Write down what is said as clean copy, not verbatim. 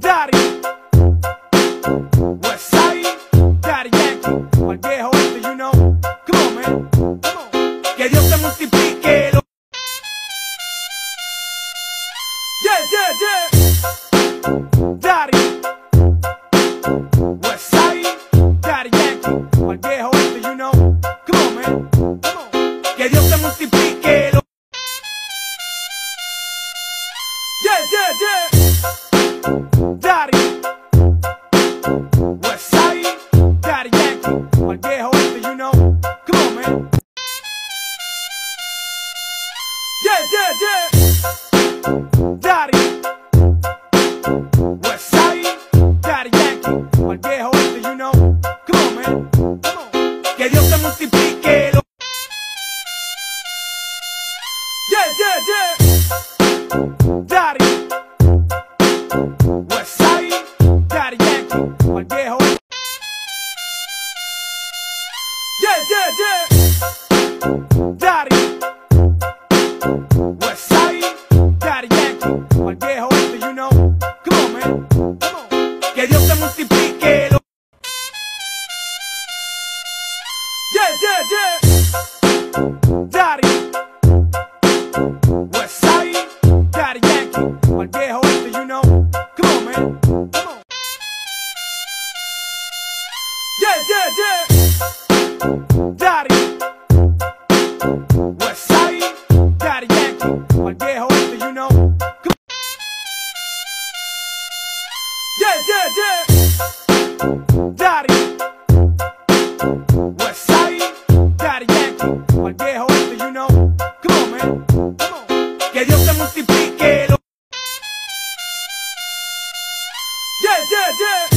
Daddy, Westside, Daddy Yankee, al viejo este, you know. Come on, man, come on. Que Dios te multiplique. Yeah, yeah, yeah. Daddy, Westside, Daddy Yankee, al viejo este, you know. Come on, man, come on. Que Dios te multiplique. Yeah, yeah, yeah. Daddy, Westside, Daddy Yankee, al viejo este, you know. Come on, man. Yeah, yeah, yeah. Daddy, Westside, Daddy Yankee, al viejo este, you know. Come on, man. Come on. Que Dios te multiplique. Yeah, yeah, yeah. Daddy, Westside, Daddy Yankee, al viejo. Yeah, yeah, yeah. Daddy, Westside, Daddy Yankee, al viejo este, you know. Come on, man, come on. Que Dios te multiplique. Yeah, yeah, yeah. Daddy, Westside, Daddy Yankee, al viejo este, you know. Come on, man, come on. Yeah, yeah, yeah. Daddy, Westside, Daddy Yankee, al viejo este, you know. Come on. Yeah, yeah, yeah. Daddy, Westside, Daddy Yankee, al viejo este, you know. Come on, man, come on. Que Dios te multiplique. Yeah, yeah, yeah.